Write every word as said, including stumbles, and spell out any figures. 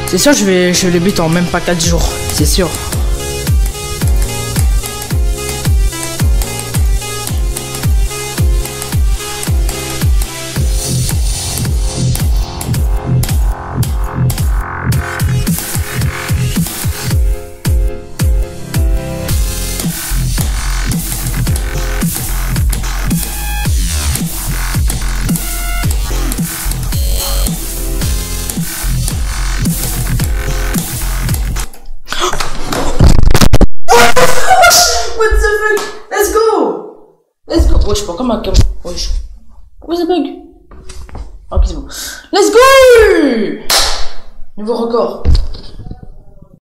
C'est sûr, je vais, je les bute en même pas quatre jours. C'est sûr. What the fuck? Let's go! Let's go! Wesh, pas comme un cam. Wesh. Pourquoi ça bug? Ok, c'est bon. Let's go! Nouveau record.